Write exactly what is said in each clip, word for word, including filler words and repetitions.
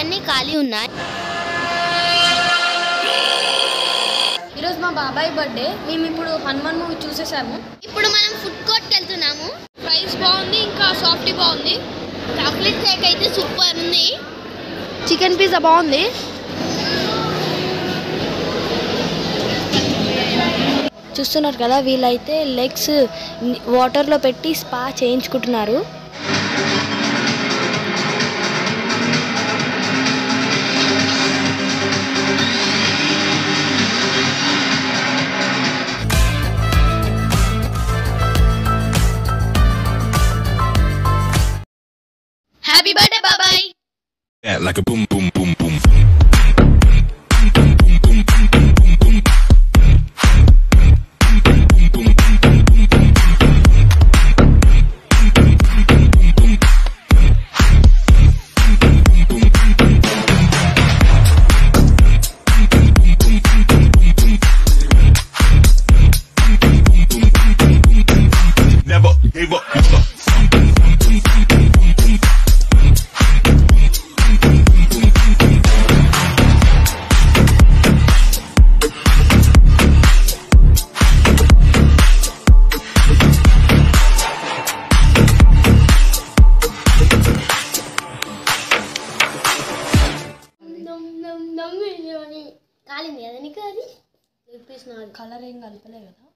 అక్కడనే ఖాళీ ఉన్నాయి. ఈరోజు మా బాబాయ్ బర్త్డే. మేము ఇప్పుడు హనుమాన్ మూవీ చూసేసాము. ఇప్పుడు మనం ఫుడ్ కోర్ట్కి వెళ్తున్నాము. ప్రైస్ బాగుంది, ఇంకా సాఫ్టీ బాగుంది. చాక్లెట్ కేక్ అయితే సూపర్ ఉంది. చికెన్ పిజ్జా బాగుంది. చూస్తున్నారు కదా, వీళ్ళైతే లెగ్స్ వాటర్లో పెట్టి స్పా చేయించుకుంటున్నారు. హ్యాపీ బర్త్డే బాబాయ్. Like a boom boom boom boom. Never gave up. కాలింది కదా నీకు? అది కలర్ ఏం కలపలే కదా.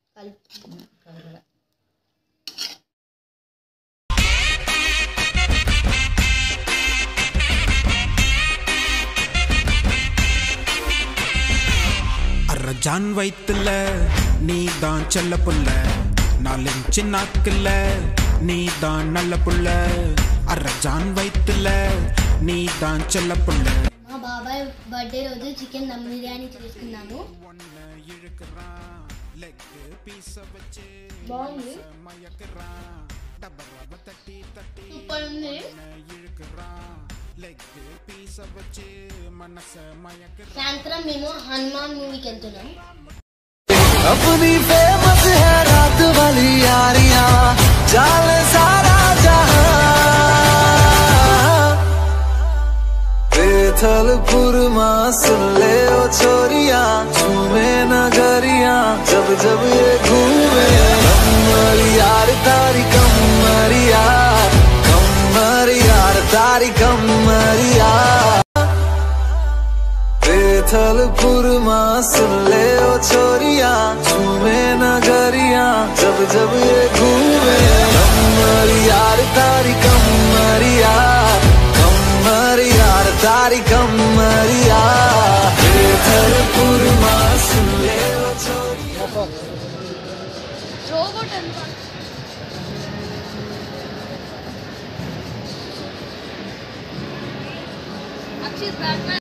அற ஜான் வயித்துல நீ தான் செல்ல புள்ள, நாலஞ்சு நாக்குல நீ தான் நல்ல புள்ள. அற ஜான் வயித்துல நீ தான் செல்ல புள்ள. మా బాబాయ్ బర్త్డే రోజు చికెన్ దమ్ బిర్యానీ చేసుకున్నాము. బాగుంది, సూపర్ ఉంది. సాయంత్రం మేము హనుమాన్ మూవీకి వెళ్తున్నాం. अपनी फेमस है रात वाली यारियां, जाल सारा जहां। बेथलपुर मां सुन ले ओ छोरियां, झूमे नगरियां जब जब ये घूमे। कमर यार तारी कमर यार, कमर यार तारी कमर यार। बेथलपुर मां सुन ले ओ छोरियां, झूमे नगरियां जब जब ये घूमे। कमर यार तारी कमर यार, कमर यार तारी कमर यार। बेथलपुर मां सुन ले ओ छोरियां। రోబోట్ ఎంత అక్షిత్ బ్యాట్‌మ్యాన్.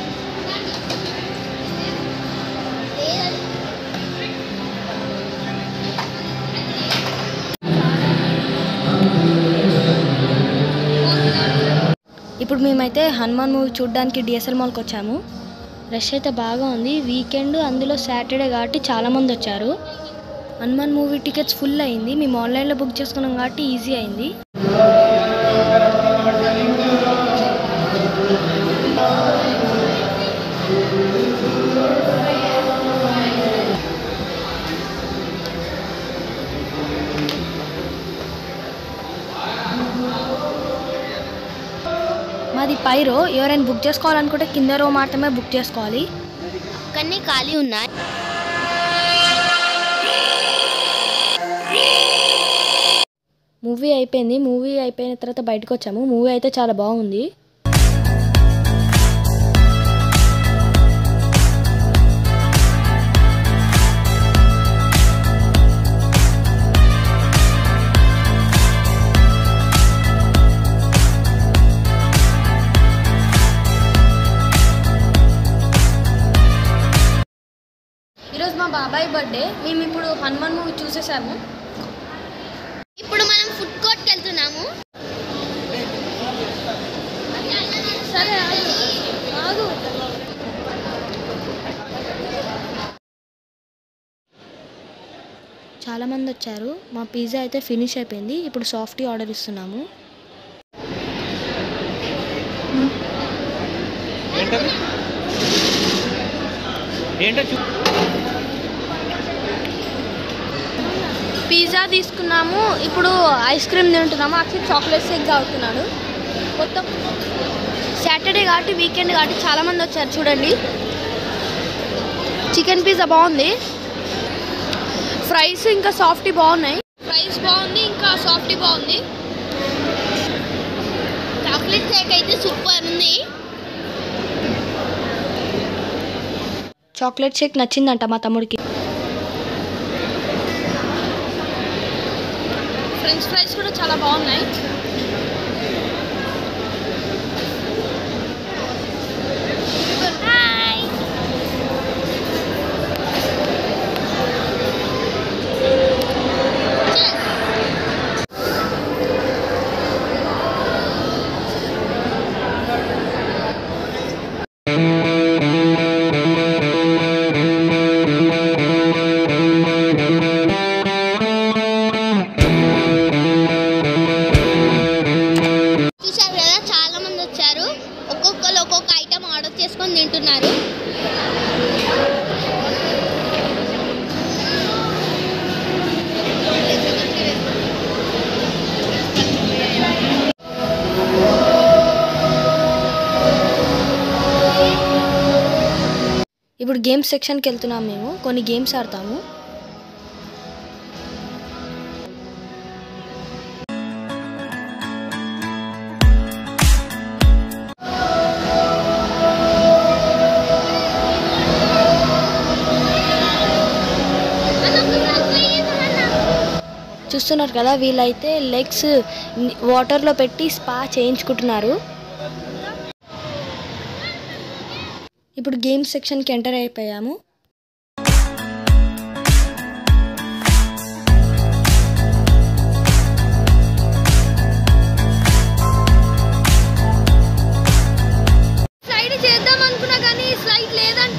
ఇప్పుడు మేమైతే హనుమాన్ మూవీ చూడడానికి డిఎస్ఎల్ మాల్కి వచ్చాము. రష్ అయితే బాగా ఉంది. వీకెండ్, అందులో సాటర్డే కాబట్టి చాలామంది వచ్చారు. హనుమాన్ మూవీ టికెట్స్ ఫుల్ అయింది. మేము ఆన్లైన్లో బుక్ చేసుకున్నాం కాబట్టి ఈజీ అయింది. మాది పై రో. ఎవరైనా బుక్ చేసుకోవాలనుకుంటే కింద రో మాత్రమే బుక్ చేసుకోవాలి. అక్కడనే ఖాళీ ఉన్నాయి. మూవీ అయిపోయింది. మూవీ అయిపోయిన తర్వాత బయటకు వచ్చాము. మూవీ అయితే చాలా బాగుంది. ఈరోజు మా బాబాయ్ బర్త్డే. మేము ఇప్పుడు హనుమాన్ మూవీ చూసేసాము. ఇప్పుడు మనం ఫుడ్ కోర్ట్కి వెళ్తున్నాము. సరే ఆగు. చాలామంది వచ్చారు. మా పిజ్జా అయితే ఫినిష్ అయిపోయింది. ఇప్పుడు సాఫ్టీ ఆర్డర్ ఇస్తున్నాము. ఏంటది ఏంటో చూ పిజ్జా తీసుకున్నాము. ఇప్పుడు ఐస్ క్రీమ్ తింటున్నాము. అక్షయ్ చాక్లెట్ షేక్ తాగుతున్నాడు. మొత్తం సాటర్డే కాబట్టి వీకెండ్ కాబట్టి చాలామంది వచ్చారు. చూడండి, చికెన్ పిజ్జా బాగుంది. ఫ్రైస్ ఇంకా సాఫ్టీ బాగున్నాయి. ఫ్రైస్ బాగుంది, ఇంకా సాఫ్టీ బాగుంది. చాక్లెట్ షేక్ అయితే సూపర్ ఉంది. చాక్లెట్ షేక్ నచ్చిందంట మా తమ్ముడికి. ఫ్రెంచ్ ఫ్రైస్ కూడా చాలా బాగున్నాయి. ఒక్కొక్కరు ఒక్కొక్క ఐటమ్ ఆర్డర్ చేసుకొని తింటున్నారు. ఇప్పుడు గేమ్స్ సెక్షన్కి వెళ్తున్నాం. మేము కొన్ని గేమ్స్ ఆడతాము. చూస్తున్నారు కదా, వీళ్ళైతే లెగ్స్ వాటర్లో పెట్టి స్పా చేయించుకుంటున్నారు. ఇప్పుడు గేమ్స్ సెక్షన్కి ఎంటర్ అయిపోయాము. స్లైడ్ చేద్దాం అనుకున్నా కానీ స్లైడ్ లేదంట.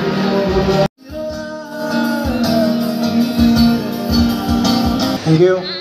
Thank you.